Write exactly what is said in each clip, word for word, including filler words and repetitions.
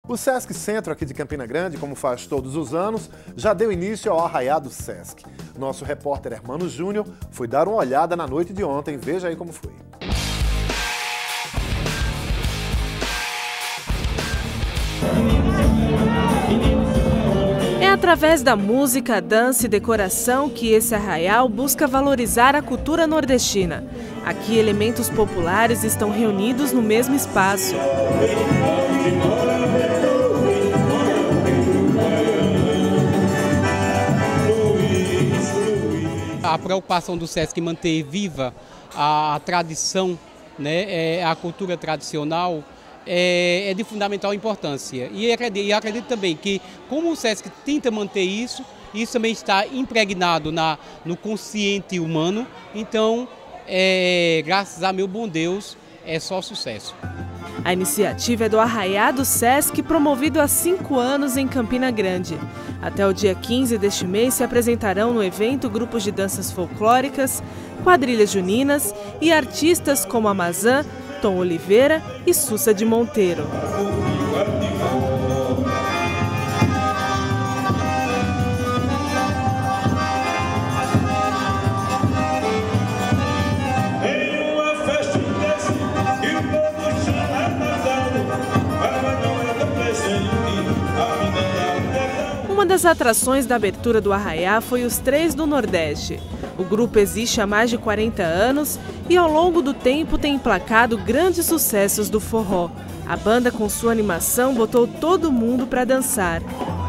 O Sesc Centro aqui de Campina Grande, como faz todos os anos, já deu início ao Arraiá do Sesc. Nosso repórter Hermano Júnior foi dar uma olhada na noite de ontem. Veja aí como foi. É através da música, dança e decoração que esse arraial busca valorizar a cultura nordestina. Aqui, elementos populares estão reunidos no mesmo espaço. A preocupação do Sesc em manter viva a, a tradição, né, é, a cultura tradicional, é, é de fundamental importância. E acredito, e acredito também que, como o Sesc tenta manter isso, isso também está impregnado na, no consciente humano. Então, é, graças a meu bom Deus, é só sucesso. A iniciativa é do Arraiá do Sesc, promovido há cinco anos em Campina Grande. Até o dia quinze deste mês se apresentarão no evento grupos de danças folclóricas, quadrilhas juninas e artistas como Amazã, Tom Oliveira e Sussa de Monteiro. Uma das atrações da abertura do Arraiá foi os Três do Nordeste. O grupo existe há mais de quarenta anos e ao longo do tempo tem emplacado grandes sucessos do forró. A banda, com sua animação, botou todo mundo para dançar.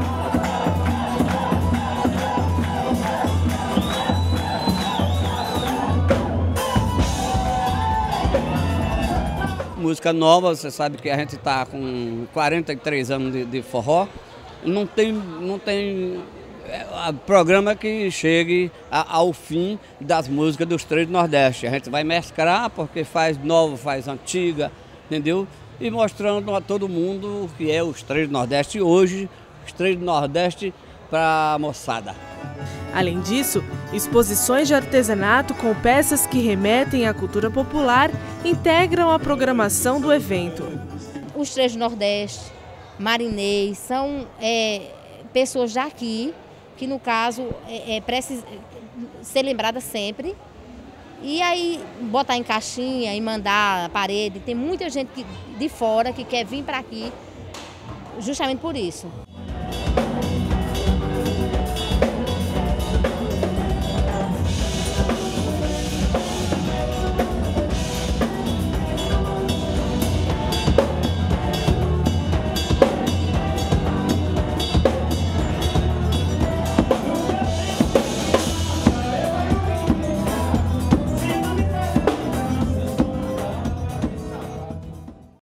Música nova, você sabe que a gente está com quarenta e três anos de, de forró. Não tem, não tem é, programa que chegue a, ao fim das músicas dos Três do Nordeste. A gente vai mesclar porque faz nova, faz antiga, entendeu? E mostrando a todo mundo o que é os Três do Nordeste hoje, os Três do Nordeste para a moçada. Além disso, exposições de artesanato com peças que remetem à cultura popular integram a programação do evento. Os Três do Nordeste, marinês, são é, pessoas daqui, que no caso é, é precisa ser lembrada sempre. E aí botar em caixinha e mandar a parede. Tem muita gente que, de fora que quer vir para aqui justamente por isso.